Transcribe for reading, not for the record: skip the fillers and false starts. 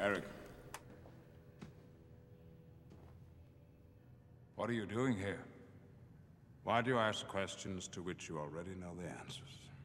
Eric. What are you doing here? Why do you ask questions to which you already know the answers?